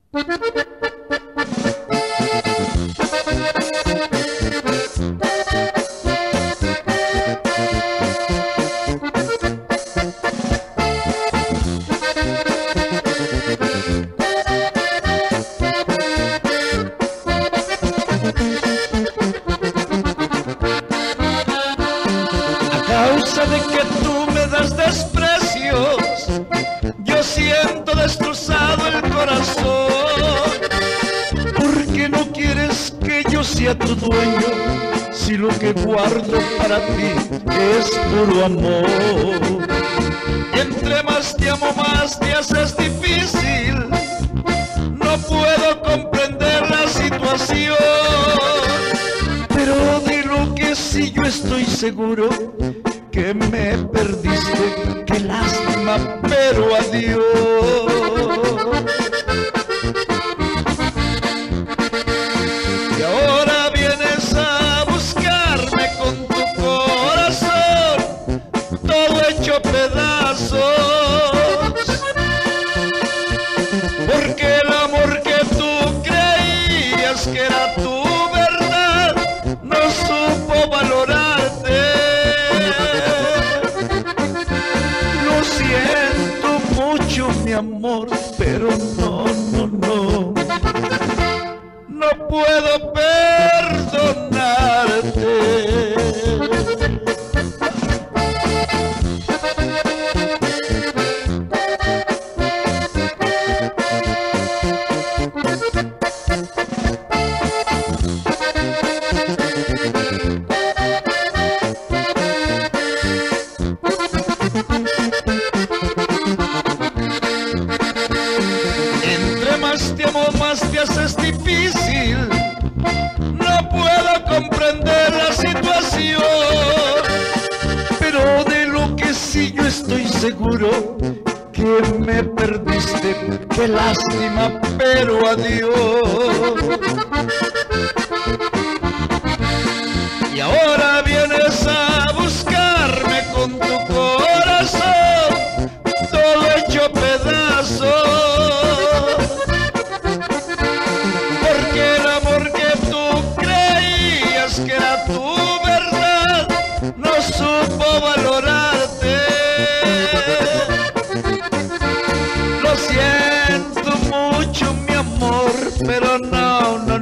De que tú me das desprecios, yo siento destrozado el corazón, porque no quieres que yo sea tu dueño, si lo que guardo para ti es puro amor. Y entre más te amo, más te haces difícil, no puedo comprender la situación, pero de lo que sí yo estoy seguro, que me perdiste, qué lástima, pero adiós. Y ahora vienes a buscarme con tu corazón, todo hecho pedazos, porque el amor que tú creías que era tu verdad, no supo valorarte. Siento mucho mi amor, pero no puedo perdonarte. Más te amo, más te haces difícil, no puedo comprender la situación, pero de lo que sí yo estoy seguro, que me perdiste, qué lástima, pero adiós. Y ahora vienes a buscarme con tu corazón, todo hecho pedazos, que era tu verdad, no supo valorarte. Lo siento mucho mi amor, pero no